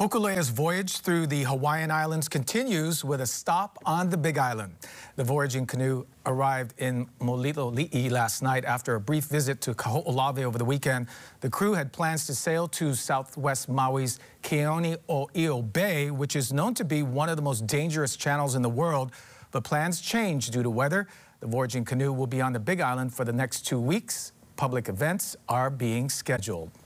Hōkūleʻa's voyage through the Hawaiian Islands continues with a stop on the Big Island. The voyaging canoe arrived in Miloliʻi last night after a brief visit to Kahoʻolawe over the weekend. The crew had plans to sail to southwest Maui's Kahoʻolawe Bay, which is known to be one of the most dangerous channels in the world. But plans changed due to weather. The voyaging canoe will be on the Big Island for the next 2 weeks. Public events are being scheduled.